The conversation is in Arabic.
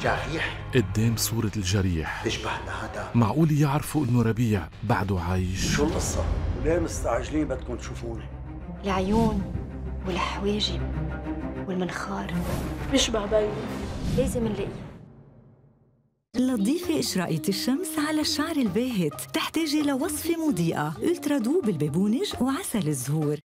جريح قدام صورة الجريح بيشبه لهذا. معقول يعرفوا إنه ربيع بعده عايش؟ شو القصة؟ وليه مستعجلين بدكم تشوفوني؟ العيون والحواجب والمنخار بيشبه بيي. لازم نلاقيه. لتضيفي إشراقية الشمس على الشعر الباهت تحتاجي لوصفة مضيئة، ألترا دوب البابونج وعسل الزهور.